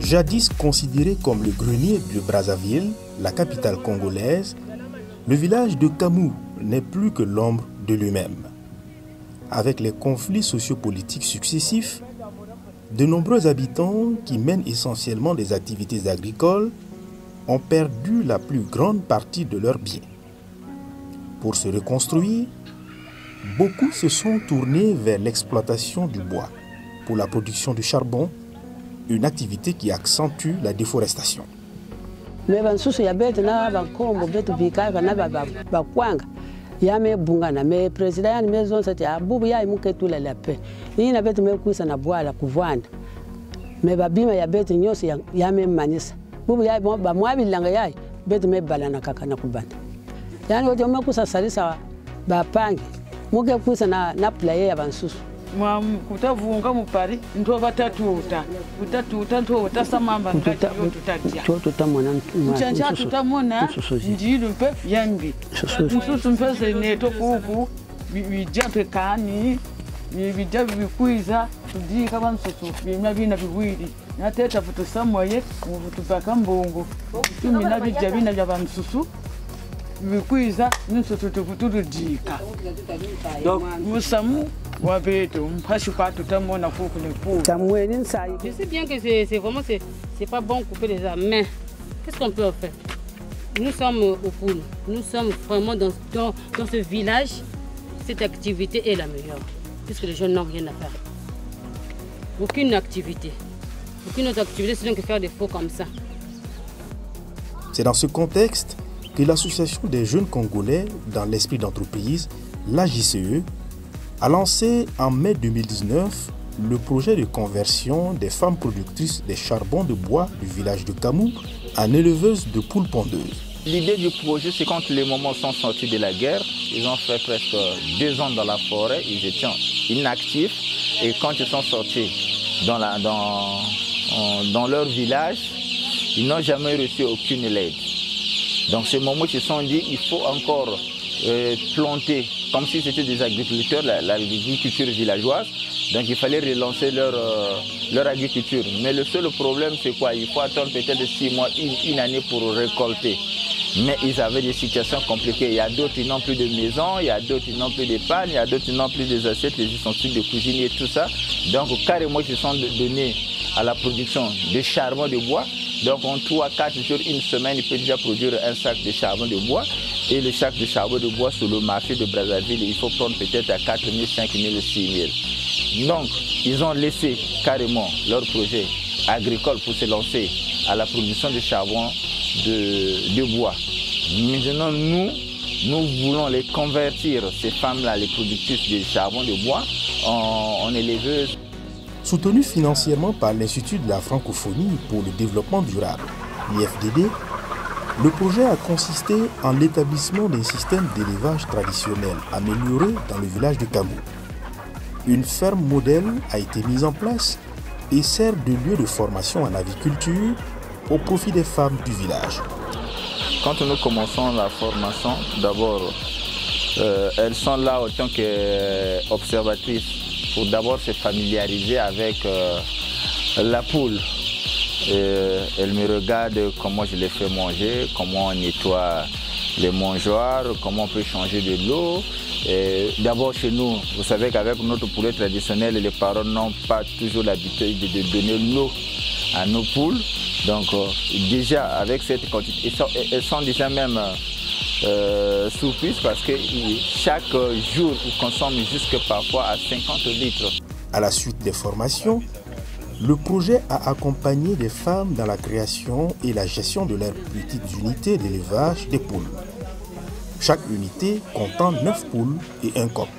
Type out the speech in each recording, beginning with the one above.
Jadis considéré comme le grenier de Brazzaville, la capitale congolaise, le village de Kamou n'est plus que l'ombre de lui-même. Avec les conflits sociopolitiques successifs, de nombreux habitants qui mènent essentiellement des activités agricoles ont perdu la plus grande partie de leurs biens. Pour se reconstruire, beaucoup se sont tournés vers l'exploitation du bois pour la production de charbon, une activité qui accentue la déforestation. Yame bungana me president yani me zone sati abubu ya imuke tula la pe ni na betu me kuisa na bwala kuvanda me babima ya betu nyosi yame manisa bubu ya ba mwabi langa ya betu me balana kaka na kubanda yani wote me kusa salisa ba pangi muke kuisa na player ya bansusu mwa kutavunga mu Paris ndo batatuta utatuta ndo utasamamba tutamona mchanja tutamona ndilu pe yambi mususu mpese neto kuku bijampe kani bijabi bikwiza tudika bansusu bina bibwiri nateta futu samoye mutupaka mbongo tumi na bijabina bya bansusu bikwiza nsusu tukutudika donc musamu je sais bien que c'est vraiment c'est pas bon couper les arbres, mais qu'est-ce qu'on peut en faire? Nous sommes au Poul, nous sommes vraiment dans ce village, cette activité est la meilleure, puisque les jeunes n'ont rien à faire. Aucune activité, aucune autre activité, sinon que faire des faux comme ça. C'est dans ce contexte que l'Association des jeunes Congolais dans l'esprit d'entreprise, l'AJCE, a lancé en mai 2019 le projet de conversion des femmes productrices des charbons de bois du village de Kamou en éleveuses de poules pondeuses. L'idée du projet, c'est quand les moments sont sortis de la guerre, ils ont fait presque 2 ans dans la forêt, ils étaient inactifs, et quand ils sont sortis dans leur village, ils n'ont jamais reçu aucune aide. Donc ce moment, ils se sont dit il faut encore planter, comme si c'était des agriculteurs, l'agriculture villageoise. Donc il fallait relancer leur agriculture. Mais le seul problème, c'est quoi? Il faut attendre peut-être 6 mois, une année pour récolter. Mais ils avaient des situations compliquées. Il y a d'autres qui n'ont plus de maison, il y a d'autres qui n'ont plus de panne, il y a d'autres qui n'ont plus des assiettes, les ustensiles de cuisine et tout ça. Donc carrément, ils se sont donnés à la production de charbon de bois. Donc en 3-4 jours, une semaine, il peut déjà produire un sac de charbon de bois. Et le sac de charbon de bois sur le marché de Brazzaville, il faut prendre peut-être à 4 000, 5 000, 6 000. Donc, ils ont laissé carrément leur projet agricole pour se lancer à la production de charbon de bois. Maintenant, nous voulons les convertir, ces femmes-là, les productrices de charbon de bois, en éleveuses. Soutenu financièrement par l'Institut de la francophonie pour le développement durable, l'IFDD, le projet a consisté en l'établissement d'un système d'élevage traditionnel amélioré dans le village de Kamou. Une ferme modèle a été mise en place et sert de lieu de formation en aviculture au profit des femmes du village. Quand nous commençons la formation, d'abord, elles sont là en tant qu'observatrices pour d'abord se familiariser avec la poule. Elle me regarde comment je les fais manger, comment on nettoie les mangeoires, comment on peut changer de l'eau. D'abord chez nous, vous savez qu'avec notre poulet traditionnel, les parents n'ont pas toujours l'habitude de donner l'eau à nos poules. Donc déjà avec cette quantité, elles sont déjà même surprises parce que chaque jour, ils consomment jusque parfois à 50 litres. À la suite des formations, le projet a accompagné des femmes dans la création et la gestion de leurs petites unités d'élevage des poules. Chaque unité comptant 9 poules et un coq.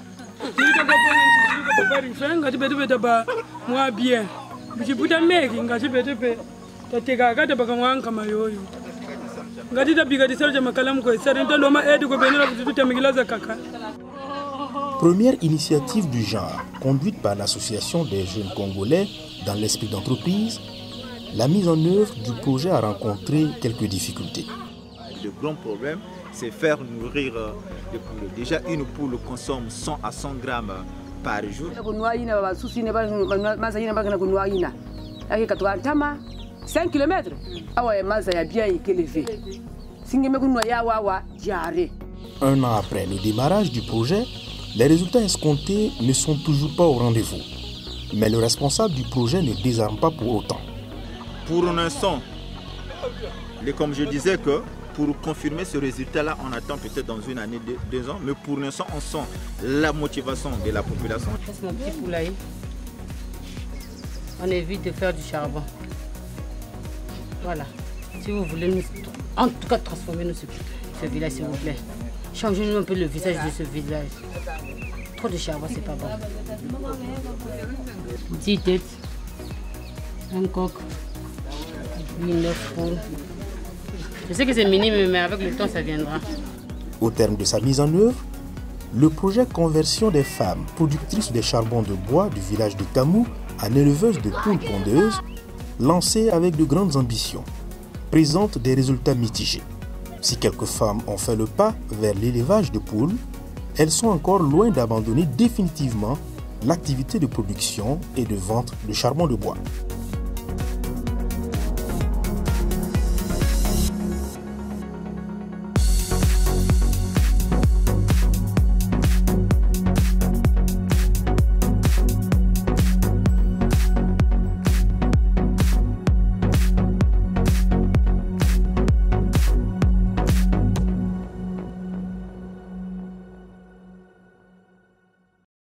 Première initiative du genre, conduite par l'Association des jeunes Congolais dans l'esprit d'entreprise, la mise en œuvre du projet a rencontré quelques difficultés. Le grand problème, c'est faire nourrir les poules. Déjà, une poule consomme 100 à 100 grammes par jour. 5 km. Ah ouais, Mazaya bien élevé. Un an après le démarrage du projet, les résultats escomptés ne sont toujours pas au rendez-vous. Mais le responsable du projet ne désarme pas pour autant. Pour l'instant, comme je disais que pour confirmer ce résultat-là, on attend peut-être dans une année, 2 ans, mais pour l'instant, on sent la motivation de la population. C'est mon petit poulailler. On évite de faire du charbon. Voilà. Si vous voulez nous, en tout cas transformer ce village, s'il vous plaît. Changez-nous un peu le visage de ce village. Trop de charbon, c'est pas bon. 10 têtes, un coq, 9 poules. Je sais que c'est minime, mais avec le temps, ça viendra. Au terme de sa mise en œuvre, le projet conversion des femmes productrices de charbon de bois du village de Kamou en éleveuses de poules pondeuses, lancé avec de grandes ambitions, présente des résultats mitigés. Si quelques femmes ont fait le pas vers l'élevage de poules, elles sont encore loin d'abandonner définitivement l'activité de production et de vente de charbon de bois.